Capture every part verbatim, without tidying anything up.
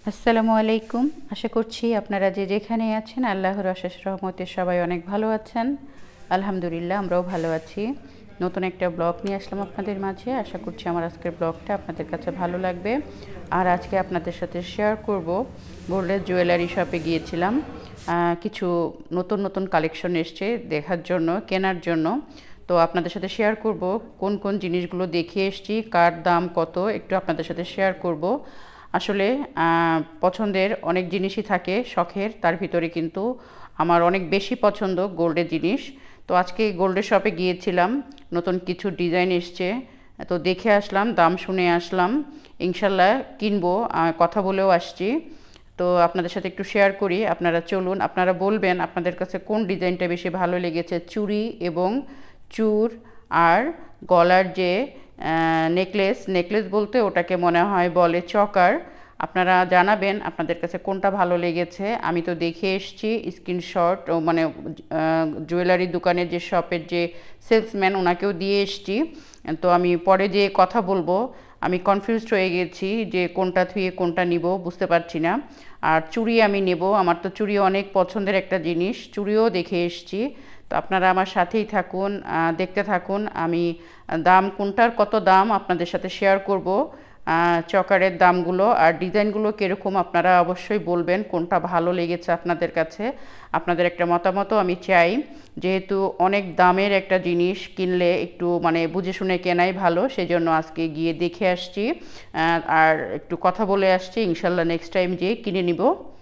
আসসালামু আলাইকুম। আশা করছি আপনারা যে যেখানে আছেন আল্লাহর অশেষ রহমতে সবাই অনেক ভালো আছেন। আলহামদুলিল্লাহ আমরাও ভালো আছি। নতুন একটা ব্লগ নিয়ে আসলাম আপনাদের মাঝে। আশা করছি আমার আজকের ব্লগটা আপনাদের কাছে ভালো লাগবে। আর আজকে আপনাদের সাথে শেয়ার করব গোল্ডের জুয়েলারি শপে গিয়েছিলাম, কিছু নতুন নতুন কালেকশন এসছে দেখার জন্য, কেনার জন্য। তো আপনাদের সাথে শেয়ার করব কোন কোন জিনিসগুলো দেখে এসেছি, কার দাম কত, একটু আপনাদের সাথে শেয়ার করব। আসলে পছন্দের অনেক জিনিসই থাকে, শখের, তার ভিতরে কিন্তু আমার অনেক বেশি পছন্দ গোল্ডের জিনিস। তো আজকে গোল্ডের শপে গিয়েছিলাম, নতুন কিছু ডিজাইন এসছে, তো দেখে আসলাম, দাম শুনে আসলাম। ইনশাল্লাহ কিনবো, কথা বলেও আসছি। তো আপনাদের সাথে একটু শেয়ার করি, আপনারা চলুন, আপনারা বলবেন আপনাদের কাছে কোন ডিজাইনটা বেশি ভালো লেগেছে। চুড়ি এবং চূড় আর গলার যে নেকলেস, নেকলেস বলতে ওটাকে মনে হয় বলে চকার। আপনারা জানাবেন আপনাদের কাছে কোনটা ভালো লেগেছে। আমি তো দেখে এসেছি স্ক্রিনশট, মানে জুয়েলারি দোকানের যে শপের যে সেলসম্যান ওনাকেও দিয়ে এসেছি। তো আমি পরে যে কথা বলবো, আমি কনফিউজড হয়ে গেছি যে কোনটা থুয়ে কোনটা নিব, বুঝতে পারছি না। আর চুড়ি আমি নেব, আমার তো চুড়ি অনেক পছন্দের একটা জিনিস, চুড়িও দেখে এসেছি। তো আপনারা আমার সাথেই থাকুন, দেখতে থাকুন। আমি দাম কোনটার কত দাম আপনাদের সাথে শেয়ার করব, চকারের দামগুলো আর ডিজাইনগুলো কীরকম আপনারা অবশ্যই বলবেন কোনটা ভালো লেগেছে আপনাদের কাছে। আপনাদের একটা মতামতও আমি চাই, যেহেতু অনেক দামের একটা জিনিস, কিনলে একটু মানে বুঝে শুনে কেনাই ভালো। সেজন্য আজকে গিয়ে দেখে আসছি আর একটু কথা বলে আসছি, ইনশাল্লাহ নেক্সট টাইম যেয়ে কিনে নিব।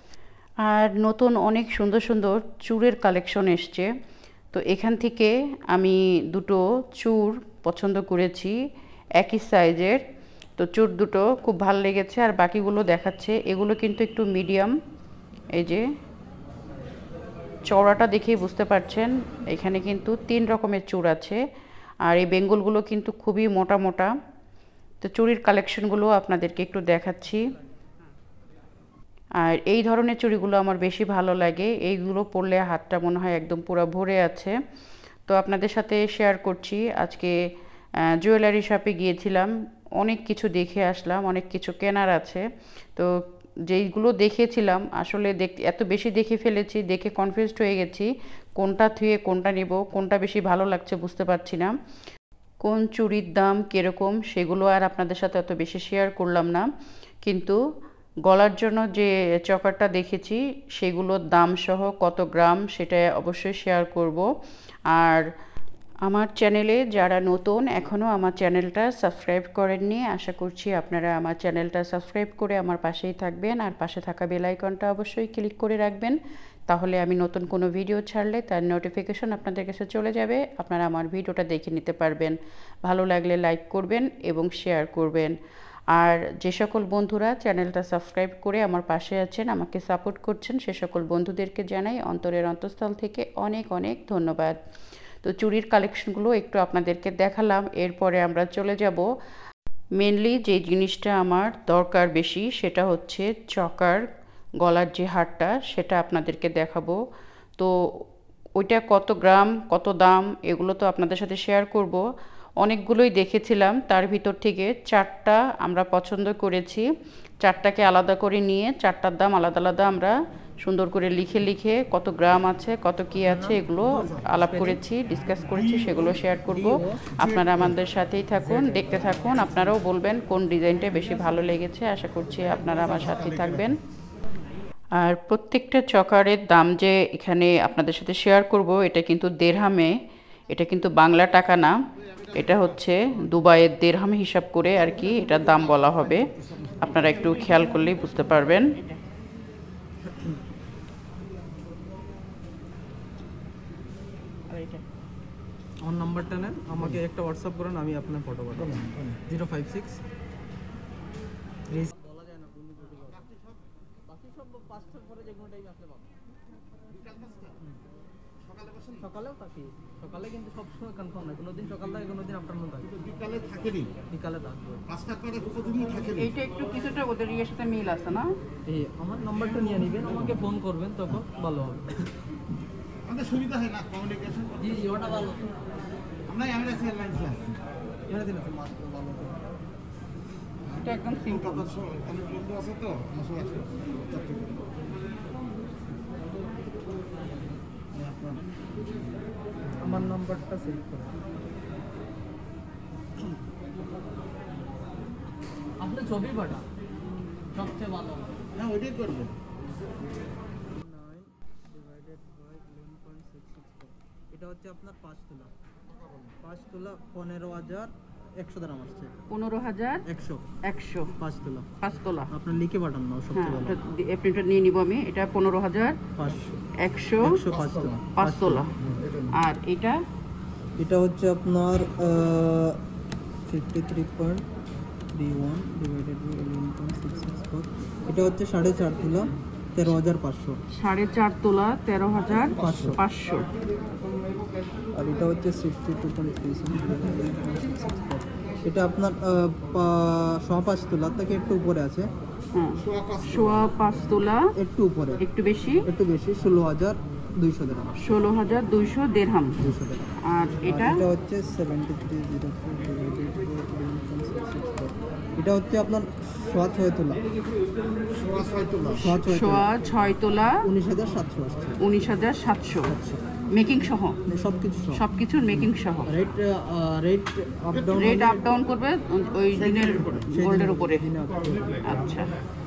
আর নতুন অনেক সুন্দর সুন্দর চূড়ের কালেকশন এসছে। তো এখান থেকে আমি দুটো চূড় পছন্দ করেছি একই সাইজের। তো চূড় দুটো খুব ভালো লেগেছে, আর বাকিগুলো দেখাচ্ছে এগুলো কিন্তু একটু মিডিয়াম। এই যে চওড়াটা দেখেই বুঝতে পারছেন, এখানে কিন্তু তিন রকমের চূড় আছে, আর এই বেঙ্গলগুলো কিন্তু খুবই মোটা মোটা। তো চুড়ির কালেকশনগুলো আপনাদেরকে একটু দেখাচ্ছি। আর এই ধরনের চুড়িগুলো আমার বেশি ভালো লাগে, এইগুলো পরলে হাতটা মনে হয় একদম পুরো ভরে আছে। তো আপনাদের সাথে শেয়ার করছি, আজকে জুয়েলারি শপে গিয়েছিলাম, অনেক কিছু দেখে আসলাম, অনেক কিছু কেনার আছে। তো যেইগুলো দেখেছিলাম আসলে দেখ এত বেশি দেখে ফেলেছি, দেখে কনফিউজড হয়ে গেছি কোনটা থুয়ে কোনটা নেব, কোনটা বেশি ভালো লাগছে বুঝতে পারছি না। কোন চুড়ির দাম কীরকম সেগুলো আর আপনাদের সাথে এত বেশি শেয়ার করলাম না, কিন্তু গলার জন্য যে চকারটা দেখেছি সেগুলোর দাম সহ কত গ্রাম সেটা অবশ্যই শেয়ার করব। আর আমার চ্যানেলে যারা নতুন, এখনও আমার চ্যানেলটা সাবস্ক্রাইব করেননি, আশা করছি আপনারা আমার চ্যানেলটা সাবস্ক্রাইব করে আমার পাশেই থাকবেন, আর পাশে থাকা বেল আইকনটা অবশ্যই ক্লিক করে রাখবেন। তাহলে আমি নতুন কোনো ভিডিও ছাড়লে তার নোটিফিকেশন আপনাদের কাছে চলে যাবে, আপনারা আমার ভিডিওটা দেখে নিতে পারবেন। ভালো লাগলে লাইক করবেন এবং শেয়ার করবেন। আর যে সকল বন্ধুরা চ্যানেলটা সাবস্ক্রাইব করে আমার পাশে আছেন, আমাকে সাপোর্ট করছেন, সে সকল বন্ধুদেরকে জানাই অন্তরের অন্তঃস্থল থেকে অনেক অনেক ধন্যবাদ। তো চুড়ির কালেকশনগুলো একটু আপনাদেরকে দেখালাম, এরপরে আমরা চলে যাব মেনলি যে জিনিসটা আমার দরকার বেশি, সেটা হচ্ছে চকার গলার যে হারটা, সেটা আপনাদেরকে দেখাবো। তো ওইটা কত গ্রাম কত দাম এগুলো তো আপনাদের সাথে শেয়ার করব। অনেকগুলোই দেখেছিলাম, তার ভিতর থেকে চারটা আমরা পছন্দ করেছি, চারটাকে আলাদা করে নিয়ে চারটার দাম আলাদা আলাদা আমরা সুন্দর করে লিখে লিখে কত গ্রাম আছে কত কি আছে এগুলো আলাপ করেছি, ডিসকাস করেছি, সেগুলো শেয়ার করব। আপনারা আমাদের সাথেই থাকুন, দেখতে থাকুন, আপনারাও বলবেন কোন ডিজাইনটা বেশি ভালো লেগেছে। আশা করছি আপনারা আমার সাথেই থাকবেন। আর প্রত্যেকটা চকারের দাম যে এখানে আপনাদের সাথে শেয়ার করব, এটা কিন্তু দেড়হামে, এটা কিন্তু বাংলা টাকা না, এটা হচ্ছে দুবাইয়ের দেড়হাম হিসাব করে আর কি এটার দাম বলা হবে। আপনারা একটু খেয়াল করলেই বুঝতে পারবেন। আমার নাম্বারটা নেন, আমাকে একটা হোয়াটসঅ্যাপ করেন, আমি আপনার ফটো পাঠাবো। জিরো ফাইভ সিক্স বলা যায় না বাকি সব পাঁচটার পরে যে কোনো টাইমে আসলে পাবো। সকালেও থাকি, সকালে কিন্তু সবসময় কনফার্ম নয়, কোনোদিন সকাল থাকে কোনোদিন আফটারনুন থাকে, বিকালে থাকেনি, বিকালে থাকবে পাঁচটার পরে প্রতিদিনই থাকে। এইটা একটু কিছুটা ওদের ইয়ের সাথে মিল আছে না? এই আমার নাম্বারটা নিয়ে নেবেন, আমাকে ফোন করবেন, তখন ভালো হবে, আমাদের সুবিধা হয় না কমিউনিকেশন। জি জি ওটা ভালো। আমরা এমএনএস এয়ারলাইন্সে আছি, এখানে দিন আছে মাস্ক ভালো। এটা একদম সিম্পল আছে তো আমার নাম্বারটা সেভ করে আপনি ছবি পাঠা সবচেয়ে ভালো হ্যাঁ ওইটাই করবেন এটা হচ্ছে আপনার পাঁচ তোলা পাঁচ তোলা পনেরো হাজার একশো দাম আসছে পনেরো হাজার একশো একশো পাঁচ তোলা পাঁচ তোলা আপনার লিখে পাঠান না সবচেয়ে ভালো এটা নিয়ে নিব আমি এটা পনেরো হাজার পাঁচশো একশো একশো পাঁচ তোলা পাঁচ তোলা আর এটা এটা হচ্ছে আপনার fifty three point three one divided by eleven point six six four এটা হচ্ছে সাড়ে চার তোলা তেরো হাজার পাঁচশো সাড়ে চার তোলা তেরো হাজার পাঁচশো পাঁচশো আর এটা হচ্ছে সিক্সটি টু পয়েন্ট থ্রি এটা আপনার সোয়া পাঁচ তোলা থেকে একটু উপরে আছে হ্যাঁ সোয়া পাঁচ তোলা একটু উপরে একটু বেশি একটু বেশি ষোলো হাজার দুইশো দেড়হাম ষোলো হাজার দুইশো দেড়হাম দুইশো দেড়হাম আর এটা এটা হচ্ছে সেভেন্টি থ্রি জিরো এটা হচ্ছে আপনার সোয়া ছয় তোলা সোয়া ছয় তোলা সোয়া ছয় সোয়া ছয় তোলা উনিশ হাজার সাতশো আসছে উনিশ হাজার সাতশো মেকিং সহ সব কিছু সবকিছুর মেকিং সহ rate rate up down rate up down করবে ওই দিনের গোল্ডের উপরে আচ্ছা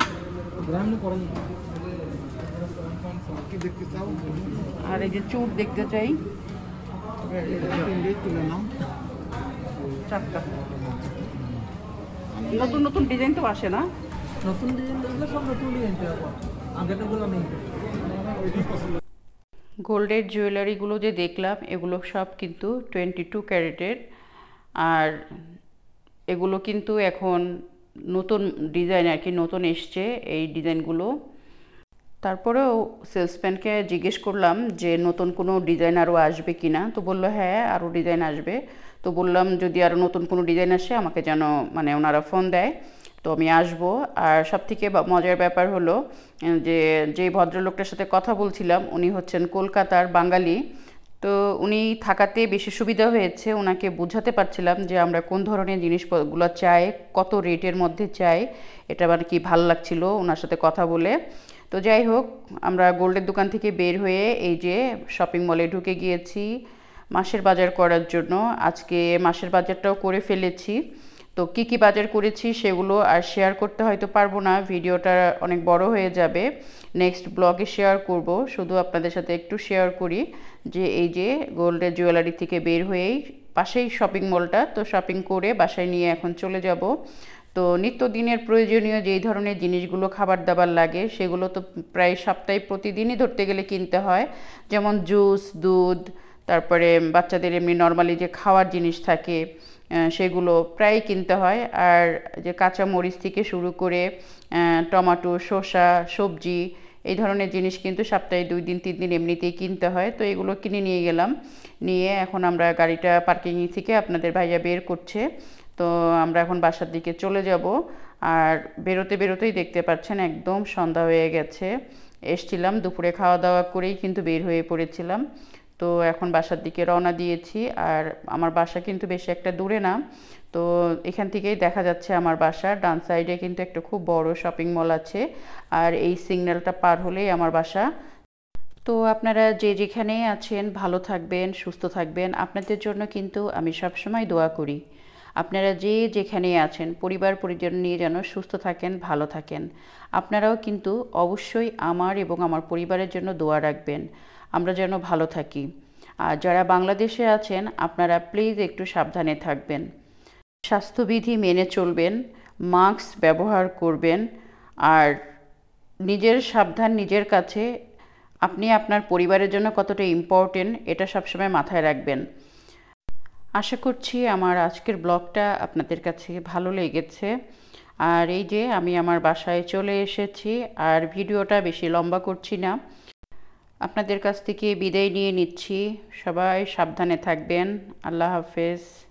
কি দেখতে চাও আর এই যে চুপ দেখতে চাই তুলে নাও চারটা নতুন নতুন ডিজাইন তো আসে না নতুন ডিজাইন দেখলে সব নতুন ডিজাইন আগেরগুলো নেই গোল্ডের জুয়েলারিগুলো যে দেখলাম এগুলো সব কিন্তু টোয়েন্টি টু ক্যারেটের আর এগুলো কিন্তু এখন নতুন ডিজাইন আর কি নতুন এসছে এই ডিজাইনগুলো তারপরেও সেলসম্যানকে জিজ্ঞেস করলাম যে নতুন কোনো ডিজাইন আরও আসবে কি না তো বললো হ্যাঁ আরও ডিজাইন আসবে তো বললাম যদি আরও নতুন কোনো ডিজাইন আসে আমাকে যেন মানে ওনারা ফোন দেয় তো আমি আসবো আর সবথেকে মজার ব্যাপার হলো যে যে ভদ্রলোকটার সাথে কথা বলছিলাম উনি হচ্ছেন কলকাতার বাঙালি তো উনি থাকাতে বেশি সুবিধা হয়েছে ওনাকে বোঝাতে পারছিলাম যে আমরা কোন ধরনের জিনিসগুলো চাই কত রেটের মধ্যে চাই এটা মানে কি ভালো লাগছিল ওনার সাথে কথা বলে তো যাই হোক আমরা গোল্ডের দোকান থেকে বের হয়ে এই যে শপিং মলে ঢুকে গিয়েছি মাসের বাজার করার জন্য আজকে মাসের বাজারটাও করে ফেলেছি তো কি কি বাজার করেছি সেগুলো আর শেয়ার করতে হয়তো পারবো না ভিডিওটা অনেক বড় হয়ে যাবে নেক্সট ব্লগে শেয়ার করব শুধু আপনাদের সাথে একটু শেয়ার করি যে এই যে গোল্ডের জুয়েলারি থেকে বের হয়েই পাশেই শপিং মলটা তো শপিং করে বাসায় নিয়ে এখন চলে যাব তো নিত্যদিনের প্রয়োজনীয় যেই ধরনের জিনিসগুলো খাবার দাবার লাগে সেগুলো তো প্রায় সপ্তাহে প্রতিদিনই ধরতে গেলে কিনতে হয় যেমন জুস দুধ তারপরে বাচ্চাদের এমনি নর্মালি যে খাওয়ার জিনিস থাকে সেগুলো প্রায় কিনতে হয় আর যে কাঁচা মরিচ থেকে শুরু করে টমেটো শসা সবজি এই ধরনের জিনিস কিন্তু সপ্তাহে দুই দিন তিন দিন এমনিতেই কিনতে হয় তো এগুলো কিনে নিয়ে গেলাম নিয়ে এখন আমরা গাড়িটা পার্কিং থেকে আপনাদের ভাইয়া বের করছে তো আমরা এখন বাসার দিকে চলে যাব আর বেরোতে বেরোতেই দেখতে পাচ্ছেন একদম সন্ধ্যা হয়ে গেছে এসছিলাম দুপুরে খাওয়া দাওয়া করেই কিন্তু বের হয়ে পড়েছিলাম তো এখন বাসার দিকে রওনা দিয়েছি আর আমার বাসা কিন্তু বেশি একটা দূরে না তো এখান থেকেই দেখা যাচ্ছে আমার বাসা ডান সাইডে কিন্তু একটা খুব বড় শপিং মল আছে আর এই সিগন্যালটা পার হলেই আমার বাসা তো আপনারা যে যেখানে আছেন ভালো থাকবেন সুস্থ থাকবেন আপনাদের জন্য কিন্তু আমি সবসময় দোয়া করি আপনারা যে যেখানে আছেন পরিবার পরিজন নিয়ে যেন সুস্থ থাকেন ভালো থাকেন আপনারাও কিন্তু অবশ্যই আমার এবং আমার পরিবারের জন্য দোয়া রাখবেন আমরা যেন ভালো থাকি আর যারা বাংলাদেশে আছেন আপনারা প্লিজ একটু সাবধানে থাকবেন স্বাস্থ্যবিধি মেনে চলবেন মাস্ক ব্যবহার করবেন আর নিজের সাবধান নিজের কাছে আপনি আপনার পরিবারের জন্য কতটা ইম্পর্টেন্ট এটা সবসময় মাথায় রাখবেন আশা করছি আমার আজকের ব্লগটা আপনাদের কাছে ভালো লেগেছে আর এই যে আমি আমার বাসায় চলে এসেছি আর ভিডিওটা বেশি লম্বা করছি না আপনাদের কাছ থেকে বিদায় নিয়ে নিচ্ছি সবাই সাবধানে থাকবেন আল্লাহ হাফেজ